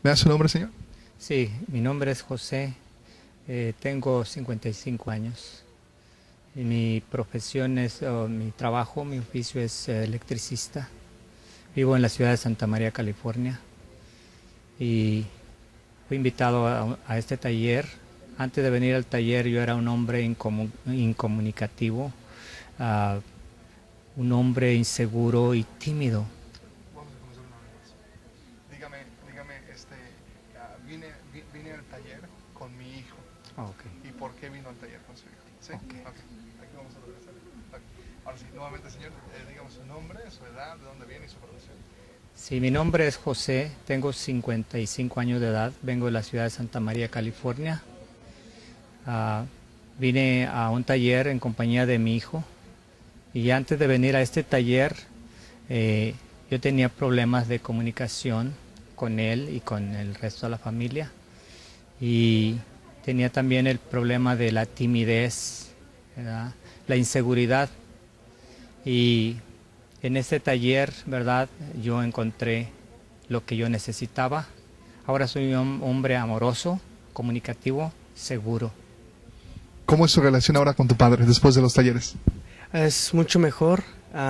¿Me da su nombre, señor? Sí, mi nombre es José, tengo 55 años. Y mi profesión es, o mi trabajo, mi oficio es electricista. Vivo en la ciudad de Santa María, California. Y fui invitado a este taller. Antes de venir al taller yo era un hombre incomunicativo, ah, un hombre inseguro y tímido. Vamos a comenzar una vez. Dígame, vine al taller con mi hijo. Ok, ¿Y por qué vino al taller con su hijo? ¿Sí? ok. Ok. Aquí vamos a regresar. Ok. Ahora sí, nuevamente, señor, dígame su nombre, su edad, de dónde viene y su profesión. Sí, mi nombre es José, tengo 55 años de edad, vengo de la ciudad de Santa María, California. Ah, Vine a un taller en compañía de mi hijo y antes de venir a este taller eh, yo tenía problemas de comunicación con él y con el resto de la familia y tenía también el problema de la timidez, ¿verdad? La inseguridad y en este taller, ¿verdad? Yo encontré lo que yo necesitaba. Ahora soy un hombre amoroso, comunicativo, seguro. ¿Cómo es su relación ahora con tu padre después de los talleres? Es mucho mejor.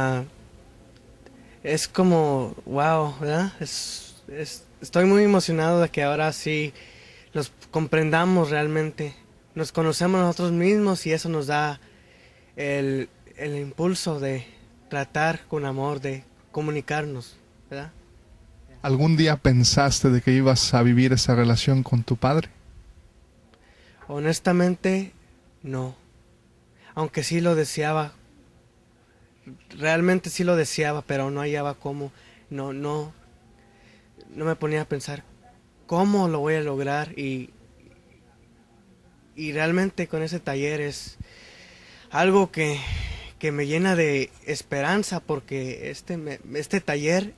Es como, wow, ¿verdad? Estoy muy emocionado de que ahora sí los comprendamos realmente. Nos conocemos nosotros mismos y eso nos da el impulso de tratar con amor, de comunicarnos, ¿verdad? ¿Algún día pensaste de que ibas a vivir esa relación con tu padre? Honestamente, no. Aunque sí lo deseaba, realmente sí lo deseaba, pero no hallaba cómo. No, no me ponía a pensar cómo lo voy a lograr y realmente con ese taller es algo que me llena de esperanza porque este taller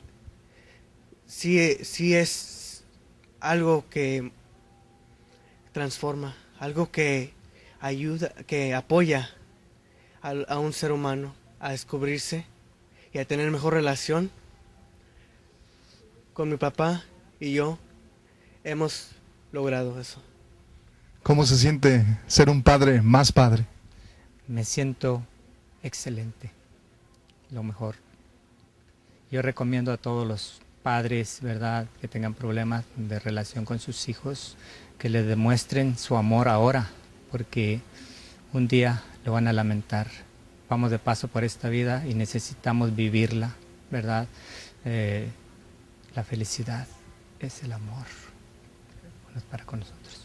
sí es algo que transforma, algo que ayuda, que apoya a un ser humano a descubrirse y a tener mejor relación con mi papá y yo hemos logrado eso. ¿Cómo se siente ser un padre más padre? Me siento excelente, lo mejor. Yo recomiendo a todos los padres, ¿verdad?, que tengan problemas de relación con sus hijos, que les demuestren su amor ahora, porque un día lo van a lamentar. Vamos de paso por esta vida y necesitamos vivirla, ¿verdad? Eh, la felicidad es el amor, bueno, es para con nosotros.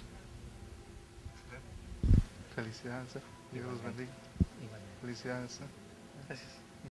Felicidades, Dios los bendiga. Igualmente. Felicidades. Gracias.